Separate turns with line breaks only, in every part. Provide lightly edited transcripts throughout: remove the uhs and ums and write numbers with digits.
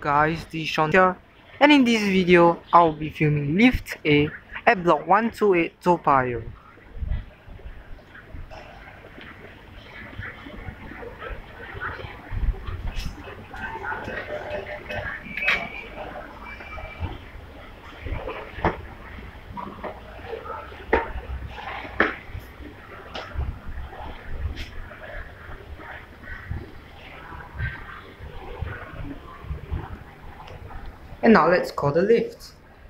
guys, this is Sean here, and in this video I'll be filming Lift A at block 128 Toa Payoh. And now let's call the lift.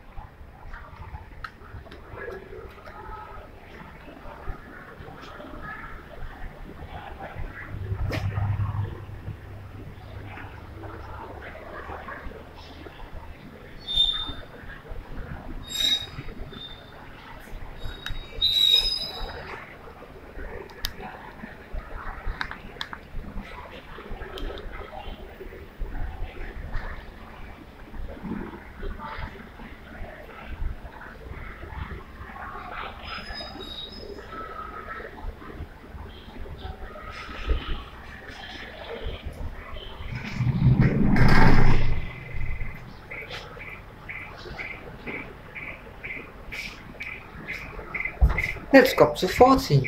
Let's go up to 14.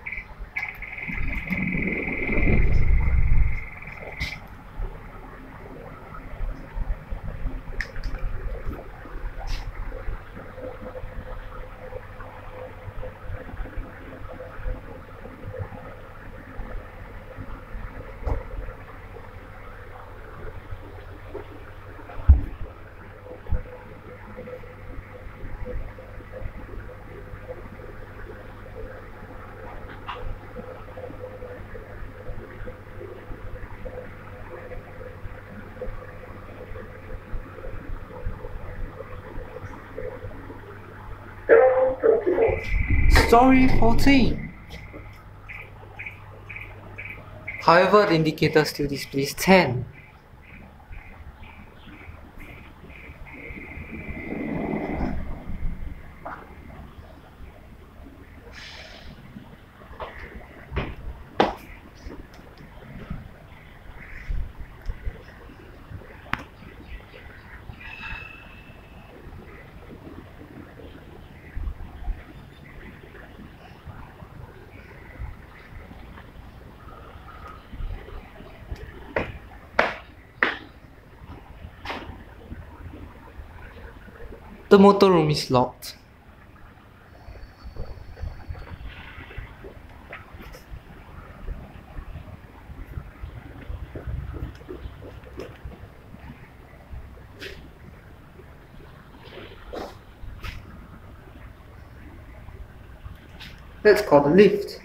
Story 14. However, the indicator still displays 10. The motor room is locked. Let's call the lift.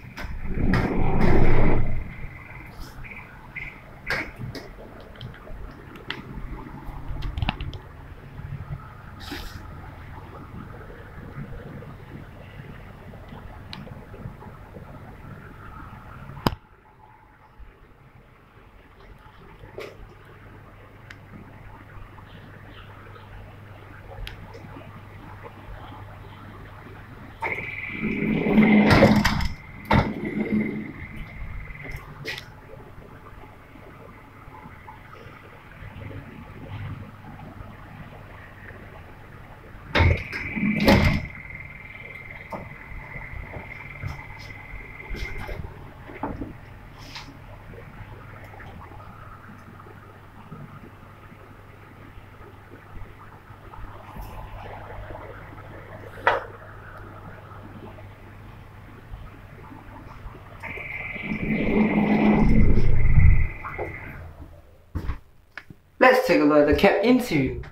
Let's take a look at the cab interior.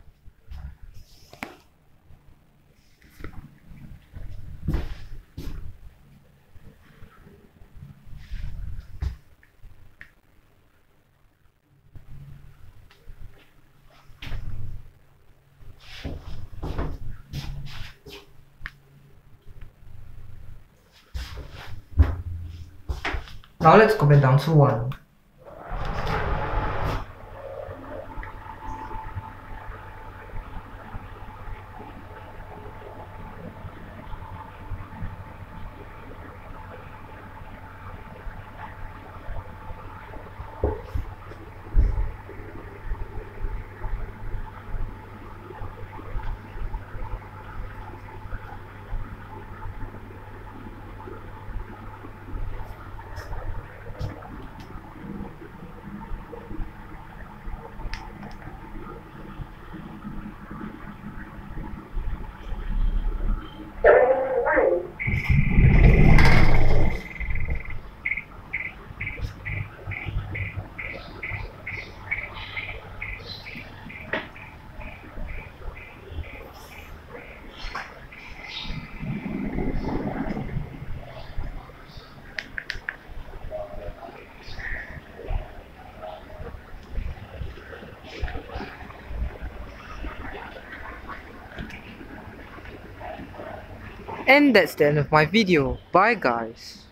Now let's go back down to 1. And that's the end of my video. Bye guys.